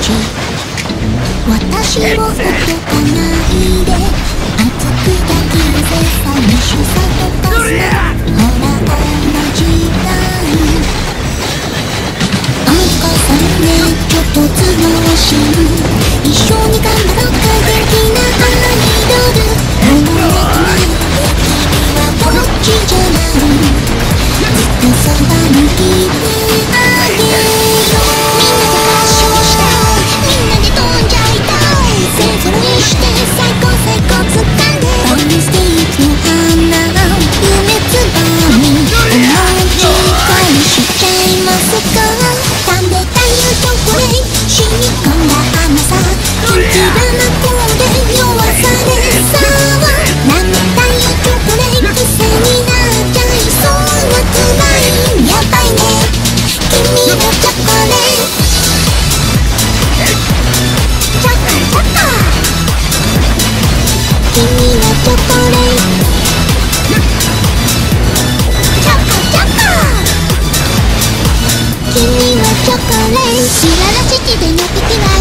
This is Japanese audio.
ち私をほっとかないで熱く抱き寄せ寂しさとかすなほら同じだあんかさんねちょっと都合し一緒に頑張ろうか元気なアイドル思いない君はこっちじゃないずっとそばにいてあげようみんなで合唱したいみんなで飛んじゃいたい勢ぞろいして最高最高掴んでバンステーキの花夢つばみ思いち返しちゃいますか食べたいチョコレート染み込んだ甘さキンキラな声で酔わされそう舐めたいチョコレート癖になっちゃいそうなつらいやばいね君のチョコレートチョコチョコ君のチョコレートチョコチョコ君のチョコレート知ららしきでの敵は